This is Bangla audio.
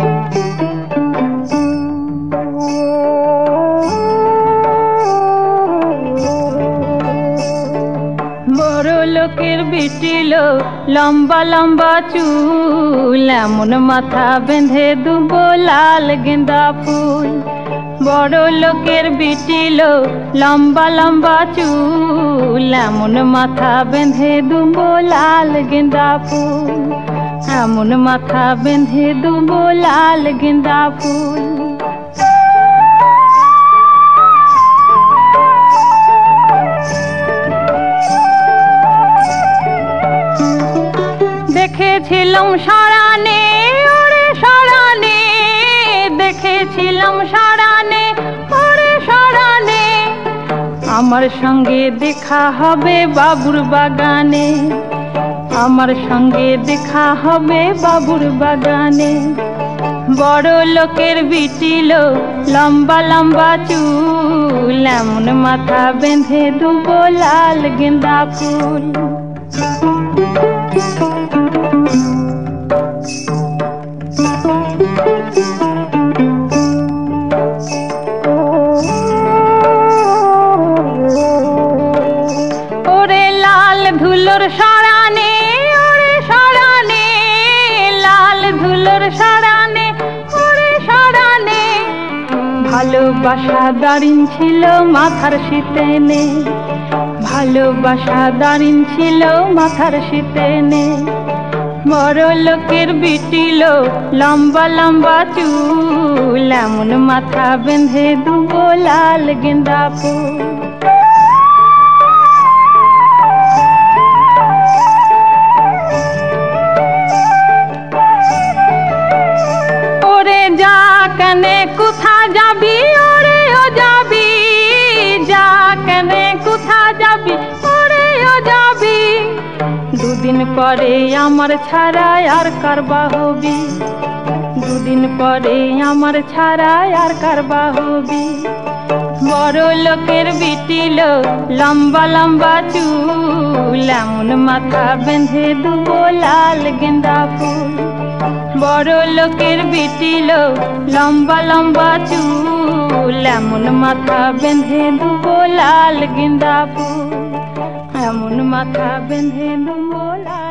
লোকের বিটিলো লম্বা লম্বা চুল, এমন মাথা বেঁধে দুবো লাল গেন্দা ফুল। বড় লোকের বিটিলো লম্বা লম্বা চুল, এমন মাথা বেঁধে দুবো লাল গেন্দা ফুল, এমন মাথা বেঁধে দুবো লাল গেন্দা ফুল। দেখেছিলাম সারানে ওরে সারানে, দেখেছিলাম সারানে ওরে সারানে, আমার সঙ্গে দেখা হবে বাবুর বাগানে, আমার সঙ্গে দেখা হবে বাবুর বাগানে। বড় লোকের বিটিলো লম্বা লম্বা চুল, এমন মাথা বেঁধে দুবো লাল গেন্দা ফুল। ওরে লাল ধুলোর সারানে ওরে সারানে, লাল ধুলোর সারানে ওরে সারানে, ভালোবাসা দাঁড়িন ছিল মাথার শীতেনে, ভালোবাসা দাঁড়িন ছিল মাথার শীতেনে। বড় লোকের বিটিলো লম্বা লম্বা চুল, এমন মাথা বেঁধে দুবো লাল গেন্দা ফুল। ওরে যা কেনে কোথা যাবি ওরে ও যাবি, যা কেনে কোথা যাবি ওরে ও যাবি, দুদিন পরে আমার ছাড়া আর কারবা হবি, দুদিন পরে আমার ছাড়া আর কারবা হবি। বড় লোকের বিটিলো লম্বা লম্বা চুল, এমন মাথা বেঁধে দুবো লাল গেন্দা ফুল। বড় লোকের বিটিলো লম্বা লম্বা চুল, এমন মাথা বেঁধে দুবো লাল গেন্দা ফুল, এমন মাথা বেঁধে দুবো লাল।